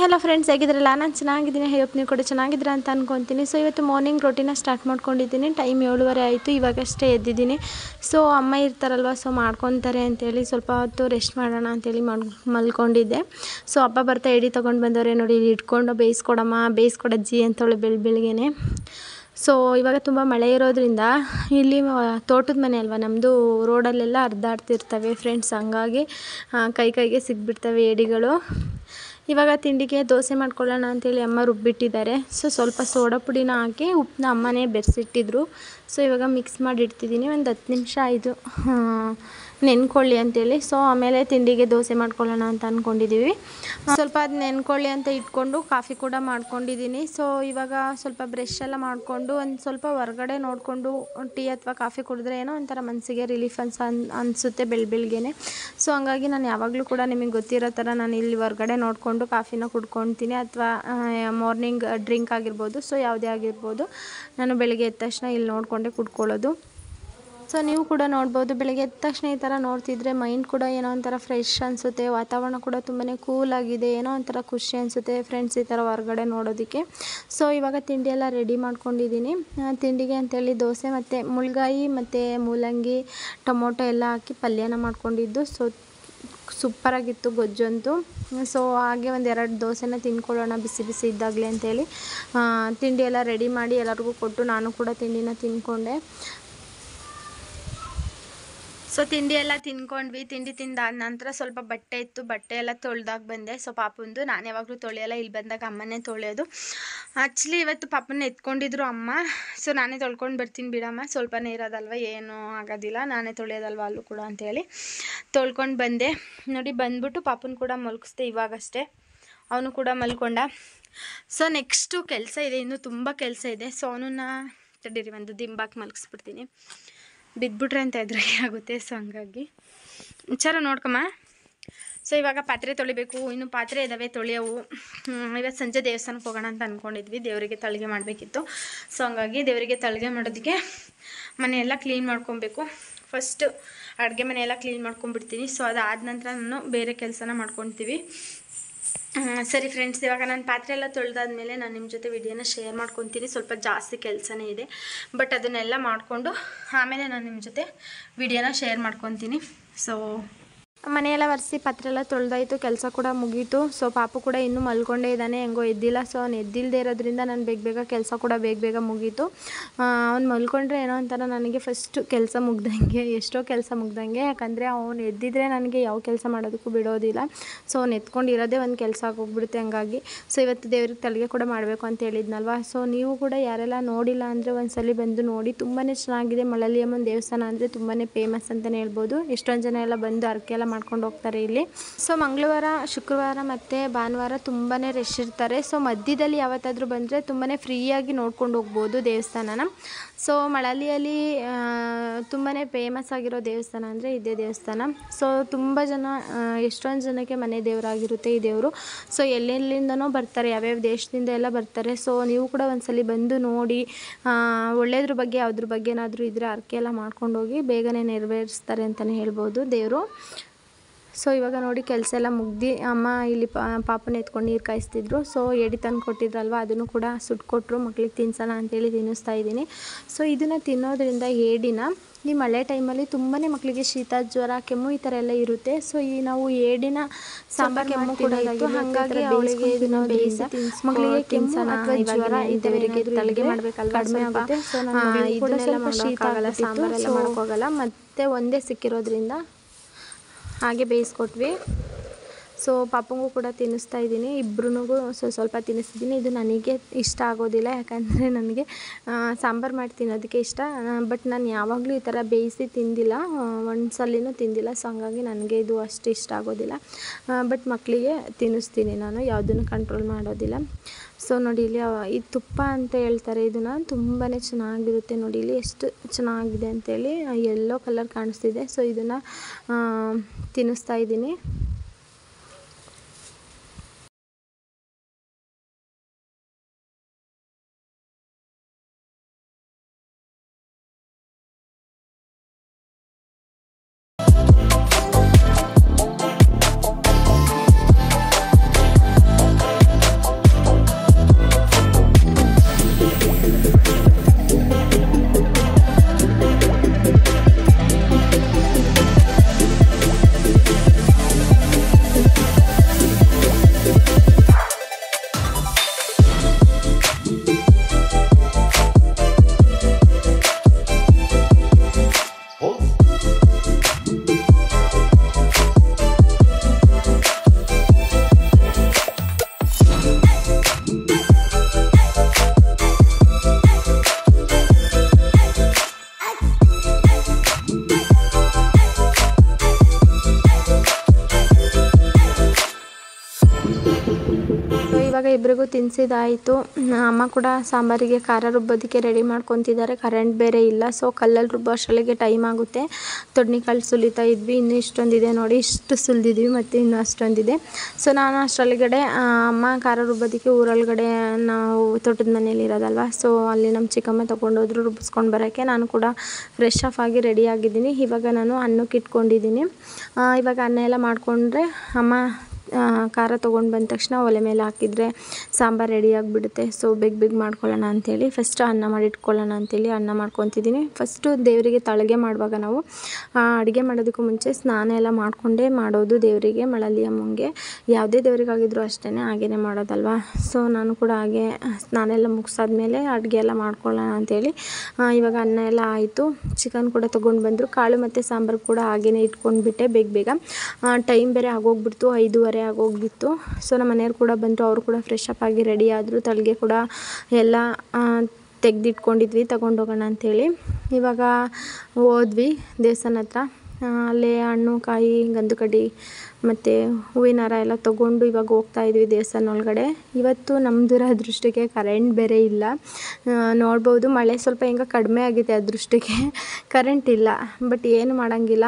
Hello friends, ಹೇಗಿದ್ರಲ್ಲ? ನಾನು ಚೆನ್ನಾಗಿದ್ದೀನಿ. Hope ನೀವು ಕೂಡ ಚೆನ್ನಾಗಿದ್ದೀರ ಅಂತ ಅನ್ಕೊತೀನಿ. ಸೊ ಇವತ್ತು ಮಾರ್ನಿಂಗ್ ರೋಟಿನ ಸ್ಟಾರ್ಟ್ ಮಾಡ್ಕೊಂಡಿದ್ದೀನಿ. ಟೈಮ್ 7:30 ಆಯಿತು, ಇವಾಗಷ್ಟೇ ಎದ್ದಿದ್ದೀನಿ. ಸೊ ಅಮ್ಮ ಇರ್ತಾರಲ್ವ, ಸೊ ಮಾಡ್ಕೊತಾರೆ ಅಂತೇಳಿ ಸ್ವಲ್ಪ ಹೊತ್ತು ರೆಸ್ಟ್ ಮಾಡೋಣ ಅಂತೇಳಿ ಮಲ್ಕೊಂಡಿದ್ದೆ. ಸೊ ಅಪ್ಪ ಬರ್ತಾ ಎಡಿ ತೊಗೊಂಡು ಬಂದವ್ರೆ ನೋಡಿ, ಇಟ್ಕೊಂಡು ಬೇಯಿಸ್ಕೊಡಜ್ಜಿ ಅಂತೇಳಿ ಬೆಳಿಗ್ಗೆನೆ. ಸೊ ಇವಾಗ ತುಂಬ ಮಳೆ ಇರೋದ್ರಿಂದ ಇಲ್ಲಿ ತೋಟದ ಮನೆ ಅಲ್ವಾ ನಮ್ಮದು, ರೋಡಲ್ಲೆಲ್ಲ ಹರಿದಾಡ್ತಿರ್ತವೆ ಫ್ರೆಂಡ್ಸ್. ಹಂಗಾಗಿ ಕೈಗೆ ಸಿಗ್ಬಿಡ್ತವೆ ಏಡಿಗಳು. ಇವಾಗ ತಿಂಡಿಗೆ ದೋಸೆ ಮಾಡ್ಕೊಳ್ಳೋಣ ಅಂತೇಳಿ ಅಮ್ಮ ರುಬ್ಬಿಟ್ಟಿದ್ದಾರೆ. ಸೊ ಸ್ವಲ್ಪ ಸೋಡಾ ಪುಡಿನ ಹಾಕಿ ಉಪ್ಪನ್ನ ಅಮ್ಮನೇ ಬೆರೆಸಿಟ್ಟಿದ್ರು. ಸೊ ಇವಾಗ ಮಿಕ್ಸ್ ಮಾಡಿ ಇಡ್ತಿದ್ದೀನಿ. ಒಂದು 10 ನಿಮಿಷ ಆಯಿತು ನೆನ್ಕೊಳ್ಳಿ ಅಂತೇಳಿ. ಸೊ ಆಮೇಲೆ ತಿಂಡಿಗೆ ದೋಸೆ ಮಾಡ್ಕೊಳ್ಳೋಣ ಅಂತ ಅಂದ್ಕೊಂಡಿದ್ದೀವಿ. ಸ್ವಲ್ಪ ಅದು ನೆನ್ಕೊಳ್ಳಿ ಅಂತ ಇಟ್ಕೊಂಡು ಕಾಫಿ ಕೂಡ ಮಾಡ್ಕೊಂಡಿದ್ದೀನಿ. ಸೊ ಇವಾಗ ಸ್ವಲ್ಪ ಬ್ರಷ್ ಎಲ್ಲ ಮಾಡಿಕೊಂಡು ಒಂದು ಸ್ವಲ್ಪ ಹೊರಗಡೆ ನೋಡಿಕೊಂಡು ಟೀ ಅಥವಾ ಕಾಫಿ ಕುಡಿದ್ರೆ ಏನೋ ಒಂಥರ ಮನಸ್ಸಿಗೆ ರಿಲೀಫ್ ಅನಿಸುತ್ತೆ ಬೆಳಗ್ಗೆನೆ. ಸೊ ಹಂಗಾಗಿ ನಾನು ಯಾವಾಗಲೂ ಕೂಡ ನಿಮಗೆ ಗೊತ್ತಿರೋ ಥರ ನಾನು ಇಲ್ಲಿ ಹೊರಗಡೆ ನೋಡಿಕೊಂಡು ಕಾಫಿನ ಕುಡ್ಕೊತೀನಿ, ಅಥವಾ ಮಾರ್ನಿಂಗ್ ಡ್ರಿಂಕ್ ಆಗಿರ್ಬೋದು. ಸೊ ಯಾವುದೇ ಆಗಿರ್ಬೋದು, ನಾನು ಬೆಳಗ್ಗೆ ಎದ್ದ ತಕ್ಷಣ ಇಲ್ಲಿ ನೋಡಿಕೊಂಡೇ ಕುಡ್ಕೊಳ್ಳೋದು. ಸೊ ನೀವು ಕೂಡ ನೋಡ್ಬೋದು, ಬೆಳಗ್ಗೆ ಎದ್ದ ತಕ್ಷಣ ಈ ಥರ ನೋಡ್ತಿದ್ರೆ ಮೈಂಡ್ ಕೂಡ ಏನೋ ಒಂಥರ ಫ್ರೆಶ್ ಅನಿಸುತ್ತೆ. ವಾತಾವರಣ ಕೂಡ ತುಂಬಾ ಕೂಲಾಗಿದೆ, ಏನೋ ಒಂಥರ ಖುಷಿ ಅನಿಸುತ್ತೆ ಫ್ರೆಂಡ್ಸ್ ಈ ಥರ ಹೊರಗಡೆ ನೋಡೋದಕ್ಕೆ. ಸೊ ಇವಾಗ ತಿಂಡಿ ಎಲ್ಲ ರೆಡಿ ಮಾಡ್ಕೊಂಡಿದ್ದೀನಿ. ತಿಂಡಿಗೆ ಅಂತೇಳಿ ದೋಸೆ ಮತ್ತು ಮುಳ್ಗಾಯಿ ಮತ್ತು ಮೂಲಂಗಿ ಟೊಮೊಟೊ ಎಲ್ಲ ಹಾಕಿ ಪಲ್ಯನ ಮಾಡ್ಕೊಂಡಿದ್ದು. ಸೊ ಸೂಪರಾಗಿತ್ತು ಗೊಜ್ಜಂತೂ. ಸೊ ಹಾಗೆ ಒಂದೆರಡು ದೋಸೆನ ತಿನ್ಕೊಳ್ಳೋಣ ಬಿಸಿ ಬಿಸಿ ಇದ್ದಾಗಲೇ ಅಂತೇಳಿ ತಿಂಡಿ ಎಲ್ಲ ರೆಡಿ ಮಾಡಿ ಎಲ್ಲರಿಗೂ ಕೊಟ್ಟು ನಾನು ಕೂಡ ತಿಂಡಿನ ತಿಂದ್ಕೊಂಡೆ. ಸೊ ತಿಂಡಿ ಎಲ್ಲ ತಿಂದ್ಕೊಂಡ್ವಿ. ತಿಂಡಿ ತಿಂದಾದ ನಂತರ ಸ್ವಲ್ಪ ಬಟ್ಟೆ ಇತ್ತು, ಬಟ್ಟೆ ಎಲ್ಲ ತೊಳ್ದಾಗ ಬಂದೆ. ಸೊ ಪಾಪಂದು ನಾನು ಯಾವಾಗಲೂ ತೊಳೆಯಲ್ಲ, ಇಲ್ಲಿ ಬಂದಾಗ ಅಮ್ಮನೇ ತೊಳೆಯೋದು. ಆ್ಯಕ್ಚುಲಿ ಇವತ್ತು ಪಾಪನ ಎತ್ಕೊಂಡಿದ್ರು ಅಮ್ಮ. ಸೊ ನಾನೇ ತೊಳ್ಕೊಂಡು ಬರ್ತೀನಿ ಬಿಡಮ್ಮ, ಸ್ವಲ್ಪನೇ ಇರೋದಲ್ವ, ಏನೂ ಆಗೋದಿಲ್ಲ, ನಾನೇ ತೊಳೆಯೋದಲ್ವ ಅಲ್ಲೂ ಕೂಡ ಅಂತೇಳಿ ತೊಳ್ಕೊಂಡು ಬಂದೆ. ನೋಡಿ ಬಂದ್ಬಿಟ್ಟು ಪಾಪನ ಕೂಡ ಮಲ್ಗಿಸ್ದೆ ಇವಾಗಷ್ಟೇ, ಅವನು ಕೂಡ ಮಲ್ಕೊಂಡ. ಸೊ ನೆಕ್ಸ್ಟು ಕೆಲಸ ಇದೆ, ಇನ್ನೂ ತುಂಬ ಕೆಲಸ ಇದೆ. ಸೊ ಅವನನ್ನು ತಡೀರಿ ಒಂದು ದಿಂಬಾಕಿ ಮಲಗಿಸ್ಬಿಡ್ತೀನಿ, ಬಿದ್ದುಬಿಟ್ರೆ ಅಂತ ಎದುರೇ ಆಗುತ್ತೆ. ಸೊ ಹಂಗಾಗಿ ವಿಚಾರ ನೋಡ್ಕಮ್ಮ. ಸೊ ಇವಾಗ ಪಾತ್ರೆ ತೊಳಿಬೇಕು, ಇನ್ನು ಪಾತ್ರೆ ಇದ್ದಾವೆ ತೊಳೆಯೋವು. ಇವತ್ತು ಸಂಜೆ ದೇವಸ್ಥಾನಕ್ಕೆ ಹೋಗೋಣ ಅಂತ ಅಂದ್ಕೊಂಡಿದ್ವಿ, ದೇವರಿಗೆ ತಳಿಗೆ ಮಾಡಬೇಕಿತ್ತು. ಸೊ ಹಂಗಾಗಿ ದೇವರಿಗೆ ತಳಿಗೆ ಮಾಡೋದಕ್ಕೆ ಮನೆಯೆಲ್ಲ ಕ್ಲೀನ್ ಮಾಡ್ಕೊಬೇಕು. ಫಸ್ಟ್ ಅಡುಗೆ ಮನೆಯೆಲ್ಲ ಕ್ಲೀನ್ ಮಾಡ್ಕೊಂಡ್ಬಿಡ್ತೀನಿ. ಸೊ ಅದಾದ ನಂತರ ನಾನು ಬೇರೆ ಕೆಲಸನ ಮಾಡ್ಕೊತೀವಿ. ಸರಿ ಫ್ರೆಂಡ್ಸ್, ಇವಾಗ ನಾನು ಪಾತ್ರೆ ಎಲ್ಲ ತೊಳೆದಾದ್ಮೇಲೆ ನಾನು ನಿಮ್ಮ ಜೊತೆ ವಿಡಿಯೋನ ಶೇರ್ ಮಾಡ್ಕೊತೀನಿ. ಸ್ವಲ್ಪ ಜಾಸ್ತಿ ಕೆಲಸನೇ ಇದೆ, ಬಟ್ ಅದನ್ನೆಲ್ಲ ಮಾಡಿಕೊಂಡು ಆಮೇಲೆ ನಾನು ನಿಮ್ಮ ಜೊತೆ ವಿಡಿಯೋನ ಶೇರ್ ಮಾಡ್ಕೊತೀನಿ. ಸೊ ಮನೆಯೆಲ್ಲ ಒರೆಸಿ ಪಾತ್ರೆ ಎಲ್ಲ ತೊಳೆದಾಯಿತು, ಕೆಲಸ ಕೂಡ ಮುಗೀತು. ಸೊ ಪಾಪು ಕೂಡ ಇನ್ನೂ ಮಲ್ಕೊಂಡೇ ಇದ್ದಾನೆ, ಹೆಂಗೋ ಎದ್ದಿಲ್ಲ. ಸೊ ಅವ್ನು ಎದ್ದಿಲ್ಲದೆ ಇರೋದ್ರಿಂದ ನಾನು ಬೇಗ ಕೆಲಸ ಕೂಡ ಬೇಗ ಮುಗೀತು. ಅವ್ನು ಮಲ್ಕೊಂಡ್ರೆ ಏನೋ ಒಂಥರ ನನಗೆ ಫಸ್ಟ್ ಕೆಲಸ ಮುಗ್ದಂಗೆ, ಎಷ್ಟೋ ಕೆಲಸ ಮುಗ್ದಂಗೆ. ಯಾಕಂದರೆ ಅವ್ನು ಎದ್ದಿದ್ರೆ ನನಗೆ ಯಾವ ಕೆಲಸ ಮಾಡೋದಕ್ಕೂ ಬಿಡೋದಿಲ್ಲ. ಸೊ ಅವ್ನು ಎತ್ಕೊಂಡಿರೋದೇ ಒಂದು ಕೆಲಸ ಆಗೋಗ್ಬಿಡುತ್ತೆ. ಹಂಗಾಗಿ ಸೊ ಇವತ್ತು ದೇವ್ರಿಗೆ ತಲೆಗೆ ಕೂಡ ಮಾಡಬೇಕು ಅಂತ ಹೇಳಿದ್ನಲ್ವ. ಸೊ ನೀವು ಕೂಡ ಯಾರೆಲ್ಲ ನೋಡಿಲ್ಲ ಅಂದರೆ ಒಂದ್ಸಲಿ ಬಂದು ನೋಡಿ, ತುಂಬಾ ಚೆನ್ನಾಗಿದೆ. ಮಳಲಿಯಮ್ಮನ ದೇವಸ್ಥಾನ ಅಂದರೆ ತುಂಬಾ ಫೇಮಸ್ ಅಂತಲೇ ಹೇಳ್ಬೋದು. ಎಷ್ಟೊಂದು ಜನ ಎಲ್ಲ ಬಂದು ಹರಕೆ ಎಲ್ಲ ಮಾಡ್ಕೊಂಡು ಹೋಗ್ತಾರೆ ಇಲ್ಲಿ. ಸೊ ಮಂಗಳವಾರ, ಶುಕ್ರವಾರ ಮತ್ತು ಭಾನುವಾರ ತುಂಬಾ ರಶ್ ಇರ್ತಾರೆ. ಸೊ ಮಧ್ಯದಲ್ಲಿ ಯಾವತ್ತಾದರೂ ಬಂದರೆ ತುಂಬಾ ಫ್ರೀಯಾಗಿ ನೋಡ್ಕೊಂಡು ಹೋಗ್ಬೋದು ದೇವಸ್ಥಾನನ. ಸೊ ಮಳಲಿಯಲ್ಲಿ ತುಂಬಾ ಫೇಮಸ್ ಆಗಿರೋ ದೇವಸ್ಥಾನ ಅಂದರೆ ಇದೇ ದೇವಸ್ಥಾನ. ಸೊ ತುಂಬ ಜನ, ಎಷ್ಟೊಂದು ಜನಕ್ಕೆ ಮನೆ ದೇವರಾಗಿರುತ್ತೆ ಈ ದೇವರು. ಸೊ ಎಲ್ಲೆಲ್ಲಿಂದನೋ ಬರ್ತಾರೆ, ಯಾವ್ಯಾವ ದೇಶದಿಂದ ಎಲ್ಲ ಬರ್ತಾರೆ. ಸೊ ನೀವು ಕೂಡ ಒಂದ್ಸಲಿ ಬಂದು ನೋಡಿ, ಒಳ್ಳೆಯದ್ರ ಬಗ್ಗೆ ಯಾವುದ್ರ ಬಗ್ಗೆ ಏನಾದರೂ ಇದ್ದರೆ ಹರಕೆ ಎಲ್ಲ ಮಾಡ್ಕೊಂಡು ಹೋಗಿ, ಬೇಗನೆ ನೆರವೇರಿಸ್ತಾರೆ ಅಂತಲೇ ಹೇಳ್ಬೋದು ದೇವರು. ಸೊ ಇವಾಗ ನೋಡಿ ಕೆಲಸ ಎಲ್ಲ ಮುಗ್ದು ಅಮ್ಮ ಇಲ್ಲಿ ಪಾಪನ ಎತ್ಕೊಂಡು ನೀರು ಕಾಯಿಸ್ತಿದ್ರು. ಸೊ ಎಡಿ ತಂದು ಕೊಟ್ಟಿದ್ರಲ್ವ, ಅದನ್ನು ಕೂಡ ಸುಟ್ಕೊಟ್ರು, ಮಕ್ಳಿಗೆ ತಿನ್ಸೋಣ ಅಂತೇಳಿ ತಿನ್ನಿಸ್ತಾ ಇದ್ದೀನಿ. ಸೊ ಇದನ್ನು ತಿನ್ನೋದ್ರಿಂದ ಏಡಿನ ಈ ಮಳೆ ಟೈಮಲ್ಲಿ ತುಂಬಾ ಮಕ್ಕಳಿಗೆ ಶೀತ, ಜ್ವರ, ಕೆಮ್ಮು ಈ ಥರ ಎಲ್ಲ ಇರುತ್ತೆ. ಸೊ ಈ ನಾವು ಏಡಿನ ಸಾಂಬಾರು ಕೆಮ್ಮು ಕೂಡ ಇತ್ತು, ಹಾಗಾಗಿ ಅವಳಿಗೆ ಇದನ್ನು ಬೇಯಿಸಿ ಮಕ್ಕಳಿಗೆ ಕೆಮ್ಮು ಅಥವಾ ಜ್ವರ ಇಂಥವರಿಗೆ ತಲೆಗೆ ಮಾಡಬೇಕಲ್ವ, ಕಡಿಮೆ ಆಗುತ್ತೆ. ಸೊ ನಾನು ಇದನ್ನೆಲ್ಲ ಶೀತ ಆಗಲ್ಲ, ಸಾಂಬಾರೆಲ್ಲ ಮಾಡೋಕ್ಕಾಗಲ್ಲ, ಮತ್ತು ಒಂದೇ ಸಿಕ್ಕಿರೋದ್ರಿಂದ ಹಾಗೆ ಬೇಯಿಸ್ಕೊಟ್ವಿ. ಸೊ ಪಾಪಂಗೂ ಕೂಡ ತಿನ್ನಿಸ್ತಾ ಇದ್ದೀನಿ, ಇಬ್ಬರಿಗೂ ಸ್ವಲ್ಪ ತಿನ್ನಿಸ್ತಿದ್ದೀನಿ. ಇದು ನನಗೆ ಇಷ್ಟ ಆಗೋದಿಲ್ಲ, ಯಾಕಂದರೆ ನನಗೆ ಸಾಂಬಾರು ಮಾಡಿ ತಿನ್ನೋದಕ್ಕೆ ಇಷ್ಟ. ಬಟ್ ನಾನು ಯಾವಾಗಲೂ ಈ ಥರ ಬೇಯಿಸಿ ತಿಂದಿಲ್ಲ, ಒಂದು ಸಲಿನೂ ತಿಂದಿಲ್ಲ. ಸೊ ಹಂಗಾಗಿ ನನಗೆ ಇದು ಅಷ್ಟು ಇಷ್ಟ ಆಗೋದಿಲ್ಲ. ಬಟ್ ಮಕ್ಕಳಿಗೆ ತಿನ್ನಿಸ್ತೀನಿ, ನಾನು ಯಾವುದನ್ನು ಕಂಟ್ರೋಲ್ ಮಾಡೋದಿಲ್ಲ. ಸೊ ನೋಡಿ ಇಲ್ಲಿ ಈ ತುಪ್ಪ ಅಂತ ಹೇಳ್ತಾರೆ ಇದನ್ನು, ತುಂಬಾ ಚೆನ್ನಾಗಿರುತ್ತೆ. ನೋಡಿ ಇಲ್ಲಿ ಎಷ್ಟು ಚೆನ್ನಾಗಿದೆ ಅಂತೇಳಿ, ಯೆಲ್ಲೋ ಕಲರ್ ಕಾಣಿಸ್ತಿದೆ. ಸೊ ಇದನ್ನು ತಿನ್ನಿಸ್ತಾ ಇದ್ದೀನಿ. ಇವಾಗ ಇಬ್ಬರಿಗೂ ತಿನ್ನಿಸಿದಾಯಿತು. ಅಮ್ಮ ಕೂಡ ಸಾಂಬಾರಿಗೆ ಖಾರ ರುಬ್ಬೋದಕ್ಕೆ ರೆಡಿ ಮಾಡ್ಕೊತಿದ್ದಾರೆ. ಕರೆಂಟ್ ಬೇರೆ ಇಲ್ಲ, ಸೊ ಕಲ್ಲಲ್ಲಿ ರುಬ್ಬೋ ಅಷ್ಟರೊಳಗೆ ಟೈಮ್ ಆಗುತ್ತೆ. ತೊಡ್ನಿಕಾಳು ಸುಲಿತಾ ಇದ್ವಿ, ಇನ್ನೂ ಇಷ್ಟೊಂದಿದೆ ನೋಡಿ, ಇಷ್ಟು ಸುಲಿದಿದ್ವಿ ಮತ್ತು ಇನ್ನೂ ಅಷ್ಟೊಂದಿದೆ. ಸೊ ನಾನು ಅಷ್ಟರೊಳಗಡೆ ಅಮ್ಮ ಖಾರ ರುಬ್ಬೋದಕ್ಕೆ ಊರೊಳಗಡೆ ನಾವು ತೋಟದ ಮನೇಲಿ ಇರೋದಲ್ವ, ಸೊ ಅಲ್ಲಿ ನಮ್ಮ ಚಿಕ್ಕಮ್ಮ ತೊಗೊಂಡೋದ್ರು ರುಬ್ಬಿಸ್ಕೊಂಡು ಬರೋಕ್ಕೆ. ನಾನು ಕೂಡ ಫ್ರೆಶ್ ಆಫ್ ಆಗಿ ರೆಡಿ ಆಗಿದ್ದೀನಿ. ಇವಾಗ ನಾನು ಅನ್ನಕ್ಕೆ ಇಟ್ಕೊಂಡಿದ್ದೀನಿ. ಇವಾಗ ಅನ್ನ ಎಲ್ಲ ಮಾಡಿಕೊಂಡ್ರೆ ಅಮ್ಮ ಖಾರ ತೊಗೊಂಡು ಬಂದ ತಕ್ಷಣ ಒಲೆ ಮೇಲೆ ಹಾಕಿದರೆ ಸಾಂಬಾರು ರೆಡಿ ಆಗಿಬಿಡುತ್ತೆ. ಸೊ ಬೇಗ ಮಾಡ್ಕೊಳ್ಳೋಣ ಅಂಥೇಳಿ ಫಸ್ಟ್ ಅನ್ನ ಮಾಡಿಟ್ಕೊಳ್ಳೋಣ ಅಂಥೇಳಿ ಅನ್ನ ಮಾಡ್ಕೊತಿದ್ದೀನಿ. ಫಸ್ಟು ದೇವರಿಗೆ ತಳಗೆ ಮಾಡುವಾಗ ನಾವು ಅಡುಗೆ ಮಾಡೋದಕ್ಕೂ ಮುಂಚೆ ಸ್ನಾನ ಎಲ್ಲ ಮಾಡಿಕೊಂಡೇ ಮಾಡೋದು ದೇವರಿಗೆ, ಮಳಲಿ ಅಮ್ಮಂಗೆ. ಯಾವುದೇ ದೇವರಿಗಾಗಿದ್ರೂ ಅಷ್ಟೇ ಹಾಗೇ ಮಾಡೋದಲ್ವ. ಸೊ ನಾನು ಕೂಡ ಹಾಗೆ ಸ್ನಾನ ಎಲ್ಲ ಮುಗಿಸಾದ್ಮೇಲೆ ಅಡುಗೆ ಎಲ್ಲ ಮಾಡ್ಕೊಳ್ಳೋಣ ಅಂಥೇಳಿ ಇವಾಗ ಅನ್ನ ಎಲ್ಲ ಆಯಿತು. ಚಿಕನ್ ಕೂಡ ತೊಗೊಂಡು ಬಂದರು. ಕಾಳು ಮತ್ತು ಸಾಂಬಾರು ಕೂಡ ಹಾಗೇ ಇಟ್ಕೊಂಡ್ಬಿಟ್ಟೆ ಬೇಗ. ಟೈಮ್ ಬೇರೆ ಆಗೋಗ್ಬಿಡ್ತು, 5:30 ಆಗೋಗ್ಬಿತ್ತು. ಸೊ ನಮ್ಮ ಮನೆಯವ್ರು ಕೂಡ ಬಂದರು, ಅವರು ಕೂಡ ಫ್ರೆಶ್ ಅಪ್ ಆಗಿ ರೆಡಿ ಆದರು. ತಲೆಗೆ ಕೂಡ ಎಲ್ಲ ತೆಗೆದಿಟ್ಕೊಂಡಿದ್ವಿ ತಗೊಂಡೋಗೋಣ ಅಂಥೇಳಿ. ಇವಾಗ ಹೋದ್ವಿ ದೇವಸ್ಥಾನ ಹತ್ರ. ಅಲ್ಲೇ ಹಣ್ಣು ಕಾಯಿ ಗಂಧು ಕಡ್ಡಿ ಮತ್ತು ಹೂವಿನ ಹಾರ ಎಲ್ಲ ತೊಗೊಂಡು ಇವಾಗ ಹೋಗ್ತಾಯಿದ್ವಿ ದೇವಸ್ಥಾನ ಒಳಗಡೆ. ಇವತ್ತು ನಮ್ಮದರ ಅದೃಷ್ಟಕ್ಕೆ ಕರೆಂಟ್ ಬೇರೆ ಇಲ್ಲ. ನೋಡ್ಬೋದು ಮಳೆ ಸ್ವಲ್ಪ ಹೆಂಗೆ ಕಡಿಮೆ ಆಗಿದೆ, ಅದೃಷ್ಟಕ್ಕೆ ಕರೆಂಟ್ ಇಲ್ಲ. ಬಟ್ ಏನು ಮಾಡೋಂಗಿಲ್ಲ,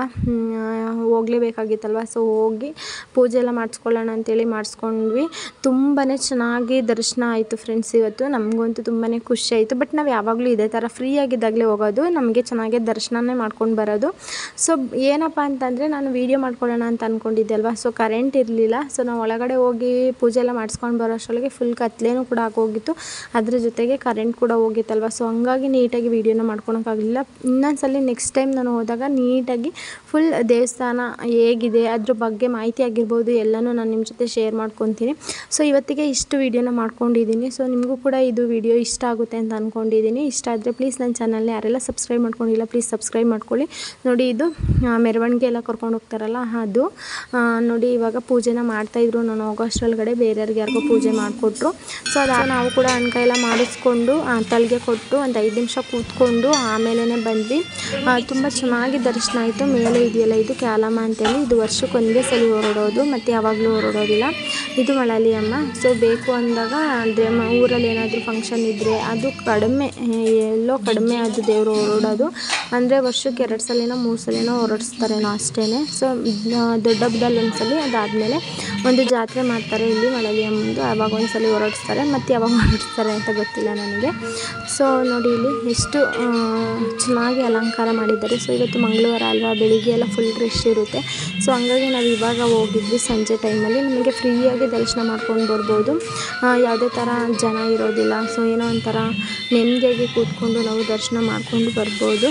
ಹೋಗಲೇಬೇಕಾಗಿತ್ತಲ್ವ. ಸೊ ಹೋಗಿ ಪೂಜೆ ಎಲ್ಲ ಮಾಡಿಸ್ಕೊಳ್ಳೋಣ ಅಂಥೇಳಿ ಮಾಡಿಸ್ಕೊಂಡ್ವಿ. ತುಂಬಾ ಚೆನ್ನಾಗಿ ದರ್ಶನ ಆಯಿತು ಫ್ರೆಂಡ್ಸ್ ಇವತ್ತು. ನಮಗಂತೂ ತುಂಬಾ ಖುಷಿ ಆಯಿತು. ಬಟ್ ನಾವು ಯಾವಾಗಲೂ ಇದೇ ಥರ ಫ್ರೀ ಆಗಿದ್ದಾಗಲೇ ಹೋಗೋದು, ನಮಗೆ ಚೆನ್ನಾಗಿ ದರ್ಶನನೇ ಮಾಡ್ಕೊಂಡು ಬರೋದು. ಸೊ ಏನಪ್ಪ ಅಂತಂದರೆ ನಾನು ವೀಡಿಯೋ ಮಾಡ್ಕೊಳ್ಳೋಣ ಅಂತ ಅಂದ್ಕೊಂಡಿದ್ದೆ ಅಲ್ವಾ. ಸೊ ಕರೆಂಟ್ ಇರಲಿಲ್ಲ. ಸೊ ನಾವು ಒಳಗಡೆ ಹೋಗಿ ಪೂಜೆ ಎಲ್ಲ ಮಾಡಿಸ್ಕೊಂಡು ಬರೋ ಅಷ್ಟರೊಳಗೆ ಫುಲ್ ಕತ್ಲೇನೂ ಕೂಡ ಆಗೋಗಿತ್ತು. ಅದ್ರ ಜೊತೆಗೆ ಕರೆಂಟ್ ಕೂಡ ಹೋಗಿತ್ತಲ್ವ. ಸೊ ಹಂಗಾಗಿ ನೀಟಾಗಿ ವೀಡಿಯೋನ ಮಾಡ್ಕೊಳಕ್ಕಾಗಲಿಲ್ಲ. ಇನ್ನೊಂದ್ಸಲ ನೆಕ್ಸ್ಟ್ ಟೈಮ್ ನಾನು ಹೋದಾಗ ನೀಟಾಗಿ ಫುಲ್ ದೇವಸ್ಥಾನ ಹೇಗಿದೆ ಅದ್ರ ಬಗ್ಗೆ ಮಾಹಿತಿ ಆಗಿರ್ಬೋದು ಎಲ್ಲನೂ ನಾನು ನಿಮ್ಮ ಜೊತೆ ಶೇರ್ ಮಾಡ್ಕೊತೀನಿ. ಸೊ ಇವತ್ತಿಗೆ ಇಷ್ಟು ವೀಡಿಯೋನ ಮಾಡ್ಕೊಂಡಿದ್ದೀನಿ. ಸೊ ನಿಮಗೂ ಕೂಡ ಇದು ವಿಡಿಯೋ ಇಷ್ಟ ಆಗುತ್ತೆ ಅಂತ ಅಂದ್ಕೊಂಡಿದ್ದೀನಿ. ಇಷ್ಟ ಆದರೆ ಪ್ಲೀಸ್ ನನ್ನ ಚಾನಲ್ನ ಯಾರೆಲ್ಲ ಸಬ್ಸ್ಕ್ರೈಬ್ ಮಾಡ್ಕೊಂಡಿಲ್ಲ ಪ್ಲೀಸ್ ಸಬ್ಸ್ಕ್ರೈಬ್ ಮಾಡ್ಕೊಳ್ಳಿ. ನೋಡಿ ಇದು ಮೆರವಣಿಗೆ ಎಲ್ಲ ಕರ್ಕೊಂಡು ಹೋಗ್ತಾರಲ್ಲ ಅದು ನೋಡಿ. ಇವಾಗ ಪೂಜೆನ ಮಾಡ್ತಾಯಿದ್ರು, ನಾನು ಹೋಗೋ ಅಷ್ಟರೊಳಗಡೆ ಬೇರೆಯವ್ರಿಗೆ ಯಾರಿಗೋ ಪೂಜೆ ಮಾಡಿಕೊಟ್ರು. ಸೊ ಅದು ನಾವು ಕೂಡ ಅನ್ಕ ಎಲ್ಲ ಮಾಡಿಸ್ಕೊಂಡು ತಲೆಗೆ ಕೊಟ್ಟು ಒಂದು 5 ನಿಮಿಷ ಕೂತ್ಕೊಂಡು ಆಮೇಲೆ ಬಂದ್ವಿ. ತುಂಬ ಚೆನ್ನಾಗಿ ದರ್ಶನ ಆಯಿತು. ಮೇಲೆ ಇದೆಯಲ್ಲ ಇದು ಕ್ಯಾಲಮ್ಮ ಅಂತೇಳಿ, ಇದು ವರ್ಷಕ್ಕೆ ಒಂದೇ ಸಲ ಹೊರಡೋದು, ಮತ್ತು ಯಾವಾಗಲೂ ಹೊರಡೋದಿಲ್ಲ. ಇದು ಮಳಲಿ ಅಮ್ಮ. ಸೊ ಬೇಕು ಅಂದಾಗ ಅಂದರೆ ಊರಲ್ಲಿ ಏನಾದರೂ ಫಂಕ್ಷನ್ ಇದ್ದರೆ ಅದು ಕಡಿಮೆ, ಎಲ್ಲೋ ಕಡಿಮೆ ಅದು ದೇವರು ಹೊರಡೋದು. ಅಂದರೆ ವರ್ಷಕ್ಕೆ 2 ಸಲನೋ 3 ಸಲನೋ ಹೊರಡಿಸ್ತಾರೇನೋ ಅಷ್ಟೇ. ಸೊ ದೊಡ್ಡ ಹಬ್ಬದಲ್ಲಿ ಒಂದ್ಸಲಿ, ಅದಾದಮೇಲೆ ಒಂದು ಜಾತ್ರೆ ಮಾಡ್ತಾರೆ ಇಲ್ಲಿ ಮಳಲಿ ಅಮ್ಮಂದು, ಆವಾಗ ಒಂದ್ಸಲಿ ಹೊರಡಿಸ್ತಾರೆ, ಮತ್ತು ಯಾವಾಗ ಹೊರಡಿಸ್ತಾರೆ ಅಂತ ಗೊತ್ತಿಲ್ಲ ನನಗೆ. ಸೊ ನೋಡಿ ಇಲ್ಲಿ ಎಷ್ಟು ಚೆನ್ನಾಗಿ ಅಲಂಕಾರ ಮಾಡಿದ್ದಾರೆ. ಸೊ ಇವತ್ತು ಮಂಗಳವಾರ ಅಲ್ವಾ, ಬೆಳಿಗ್ಗೆ ಎಲ್ಲ ಫುಲ್ ರಶ್ ಇರುತ್ತೆ. ಸೊ ಹಂಗಾಗಿ ನಾವು ಇವಾಗ ಹೋಗಿದ್ವಿ ಸಂಜೆ ಟೈಮಲ್ಲಿ. ನಮಗೆ ಫ್ರೀಯಾಗಿ ದರ್ಶನ ಮಾಡ್ಕೊಂಡು ಬರ್ಬೋದು, ಯಾವುದೇ ಥರ ಜನ ಇರೋದಿಲ್ಲ. ಸೊ ಏನೋ ಒಂಥರ ನೆಮ್ಮದಿಯಾಗಿ ಕೂತ್ಕೊಂಡು ನಾವು ದರ್ಶನ ಮಾಡಿಕೊಂಡು ಬರ್ಬೋದು.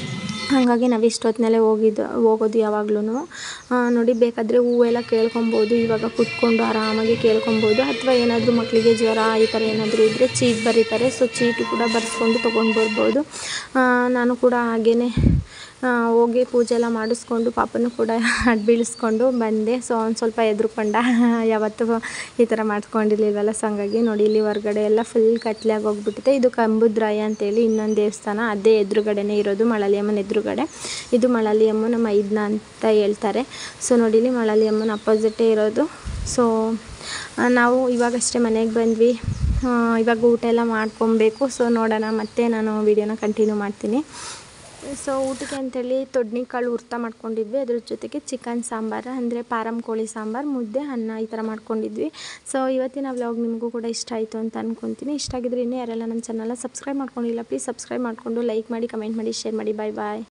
ಹಾಗಾಗಿ ನಾವು ಇಷ್ಟೊತ್ತಿನಲ್ಲೇ ಹೋಗೋದು ಯಾವಾಗ್ಲೂ. ನೋಡಿ ಬೇಕಾದರೆ ಹೂವೆಲ್ಲ ಕೇಳ್ಕೊಬೋದು, ಇವಾಗ ಕೂತ್ಕೊಂಡು ಆರಾಮಾಗಿ ಕೇಳ್ಕೊಬೋದು. ಅಥವಾ ಏನಾದರೂ ಮಕ್ಕಳಿಗೆ ಜ್ವರ ಈ ಥರ ಏನಾದರೂ ಇದ್ದರೆ ಚೀಟ್ ಬರೀತಾರೆ. ಸೊ ಚೀಟು ಕೂಡ ಬರೆಸ್ಕೊಂಡು ತೊಗೊಂಡು ಬರ್ಬೋದು. ನಾನು ಕೂಡ ಹಾಗೇ ಹೋಗಿ ಪೂಜೆ ಎಲ್ಲ ಮಾಡಿಸ್ಕೊಂಡು ಪಾಪನೂ ಕೂಡ ಬೀಳಿಸ್ಕೊಂಡು ಬಂದೆ. ಸೊ ಒಂದು ಸ್ವಲ್ಪ ಹೆದ್ರುಕೊಂಡ, ಯಾವತ್ತೂ ಈ ಥರ ಮಾಡ್ಕೊಂಡಿರ್ಲಿಲ್ವಲ್ಲ. ಸೊ ಹಂಗಾಗಿ ನೋಡಿ ಇಲ್ಲಿ ಹೊರಗಡೆ ಎಲ್ಲ ಫುಲ್ ಕತ್ಲಾಗಿ ಹೋಗ್ಬಿಟ್ಟಿದೆ. ಇದು ಕಂಬುದ್ರಾಯ ಅಂತೇಳಿ ಇನ್ನೊಂದು ದೇವಸ್ಥಾನ, ಅದೇ ಎದುರುಗಡೆನೇ ಇರೋದು, ಮಳಲಿ ಅಮ್ಮನ ಎದುರುಗಡೆ. ಇದು ಮಳಲಿ ಅಮ್ಮನ ಮೈದ್ನ ಅಂತ ಹೇಳ್ತಾರೆ. ಸೊ ನೋಡಿ ಇಲ್ಲಿ ಮಳಲಿ ಅಮ್ಮನ ಅಪೋಸಿಟೇ ಇರೋದು. ಸೊ ನಾವು ಇವಾಗಷ್ಟೇ ಮನೆಗೆ ಬಂದ್ವಿ. ಇವಾಗ ಊಟ ಎಲ್ಲ ಮಾಡ್ಕೊಬೇಕು. ಸೊ ನೋಡೋಣ, ಮತ್ತೆ ನಾನು ವೀಡಿಯೋನ ಕಂಟಿನ್ಯೂ ಮಾಡ್ತೀನಿ. ಸೊ ಊಟಕ್ಕೆ ಅಂತೇಳಿ ತೊಡ್ನಿಕಾಳು ಹುರ್ತ ಮಾಡ್ಕೊಂಡಿದ್ವಿ, ಅದ್ರ ಜೊತೆಗೆ ಚಿಕನ್ ಸಾಂಬಾರು ಅಂದರೆ ಪಾರಂ ಕೋಳಿ ಸಾಂಬಾರು, ಮುದ್ದೆ, ಅನ್ನ ಈ ಥರ ಮಾಡ್ಕೊಂಡಿದ್ವಿ. ಸೊ ಇವತ್ತಿನ ವ್ಲಾಗ್ ನಿಮಗೂ ಕೂಡ ಇಷ್ಟ ಆಯಿತು ಅಂತ ಅಂದ್ಕೊತೀನಿ. ಇಷ್ಟ ಆಗಿದ್ರೆ ಇನ್ನೂ ಯಾರೆಲ್ಲ ನನ್ನ ಚಾನಲ್ನ ಸಬ್ಸ್ಕ್ರೈಬ್ ಮಾಡ್ಕೊಂಡಿಲ್ಲ ಪ್ಲೀಸ್ ಸಬ್ಸ್ಕ್ರೈಬ್ ಮಾಡಿಕೊಂಡು ಲೈಕ್ ಮಾಡಿ, ಕಮೆಂಟ್ ಮಾಡಿ, ಶೇರ್ ಮಾಡಿ. ಬಾಯ್ ಬಾಯ್.